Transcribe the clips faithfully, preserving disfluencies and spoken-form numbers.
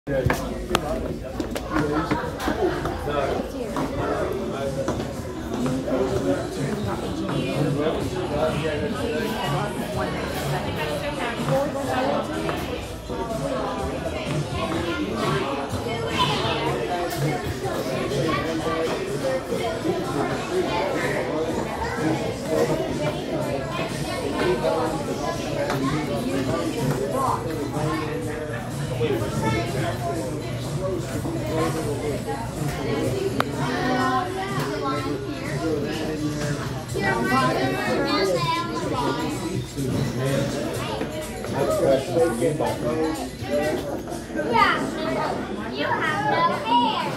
Yeah, you have no hair.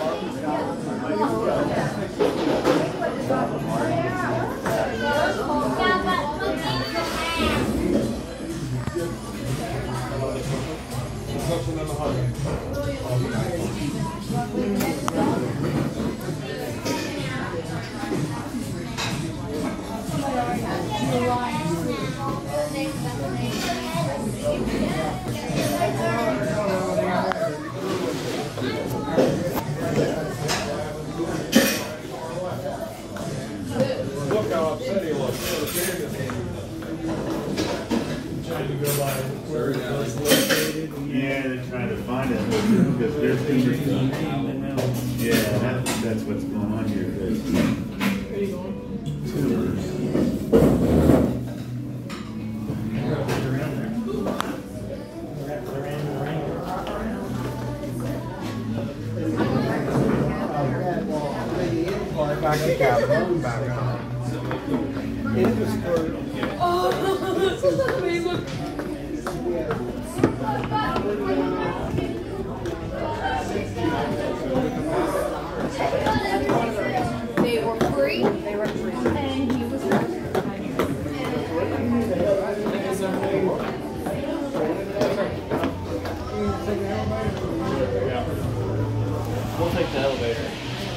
Look how upset he looks. Trying to go by where it was located. Yeah, they're trying to find it because there's fingers. Yeah, that, that's what's going on here. Where are you going? Back to Capitol, back on. It was for. Oh, this is amazing. They were free. They were free. And he was free. Yeah. We'll take the elevator.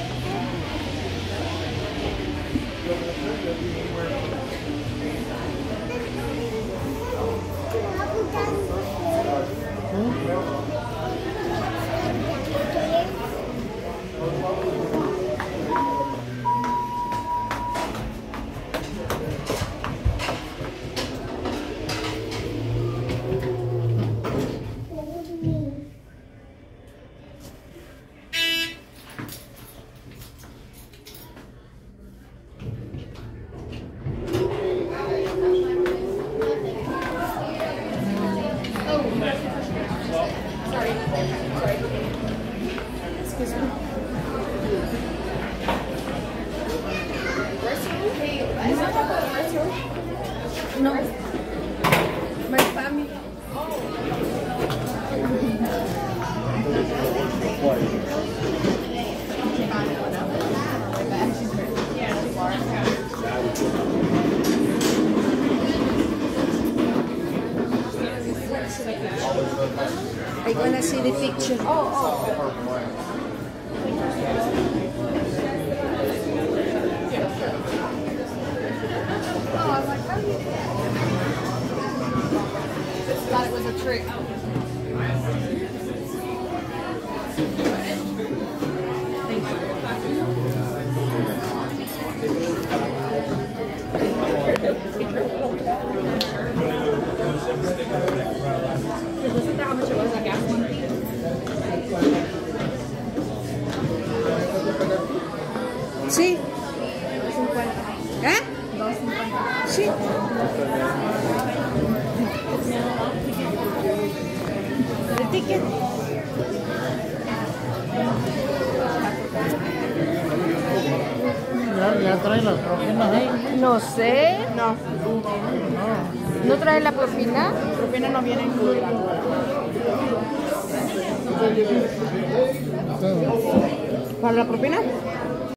No. My family. I wanna see the picture. Oh, oh. Oh, I was like, how do you do that? Thought it was a trick. Wasn't that how much it was, that gas one? Sí. ¿Eh? Sí. El ticket. Ya, ya trae las propinas ahí. No sé. No. ¿No trae la propina? La propina no viene incluida. ¿Para la propina?